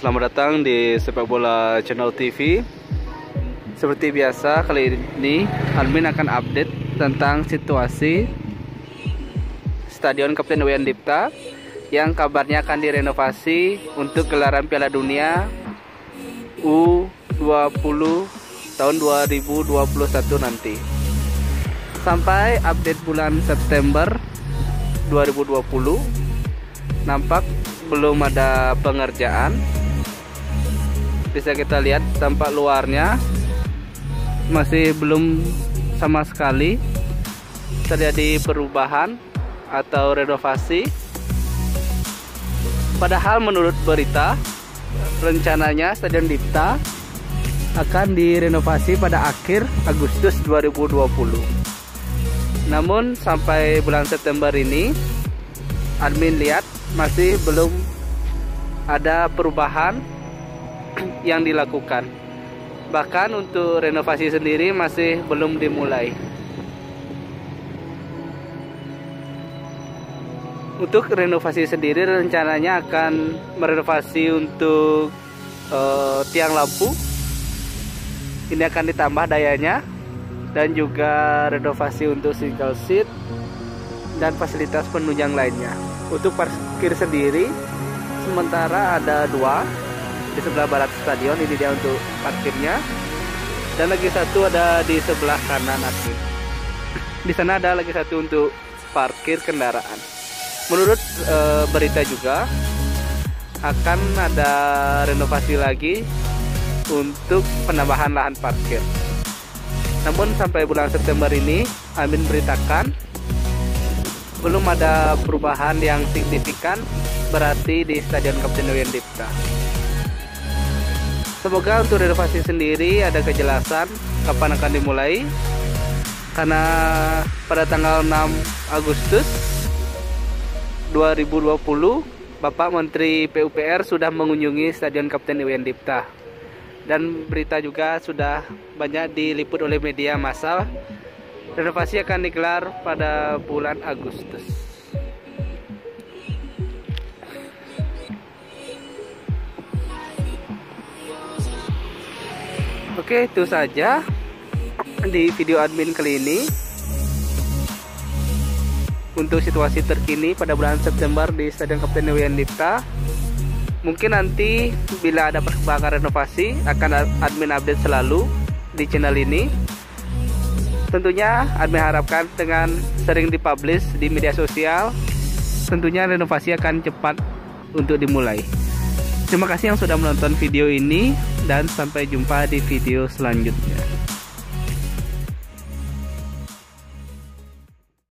Selamat datang di Sepak Bola Channel TV. Seperti biasa, kali ini admin akan update tentang situasi Stadion Kapten Iwayan Dipta yang kabarnya akan direnovasi untuk gelaran Piala Dunia U20 tahun 2021 nanti. Sampai update bulan September 2020 nampak belum ada pengerjaan. Bisa kita lihat tampak luarnya masih belum sama sekali terjadi perubahan atau renovasi. Padahal menurut berita rencananya Stadion Dipta akan direnovasi pada akhir Agustus 2020. Namun sampai bulan September ini admin lihat masih belum ada perubahan yang dilakukan. Bahkan untuk renovasi sendiri masih belum dimulai. Untuk renovasi sendiri rencananya akan merenovasi untuk tiang lampu. Ini akan ditambah dayanya, dan juga renovasi untuk single seat dan fasilitas penunjang lainnya. Untuk parkir sendiri sementara ada dua di sebelah barat stadion, ini dia untuk parkirnya, dan lagi satu ada di sebelah kanan admin. Di sana ada lagi satu untuk parkir kendaraan. Menurut berita juga akan ada renovasi lagi untuk penambahan lahan parkir. Namun sampai bulan September ini admin beritakan belum ada perubahan yang signifikan berarti di Stadion Kapten Iwayan Dipta. Semoga untuk renovasi sendiri ada kejelasan kapan akan dimulai, karena pada tanggal 6 Agustus 2020 Bapak Menteri PUPR sudah mengunjungi Stadion Kapten Iwayan Dipta, dan berita juga sudah banyak diliput oleh media massal. Renovasi akan digelar pada bulan Agustus. Oke, itu saja di video admin kali ini untuk situasi terkini pada bulan September di Stadion Kapten Iwayan Dipta. Mungkin nanti bila ada perkembangan renovasi akan admin update selalu di channel ini. Tentunya admin harapkan dengan sering dipublish di media sosial, tentunya renovasi akan cepat untuk dimulai. Terima kasih yang sudah menonton video ini, dan sampai jumpa di video selanjutnya.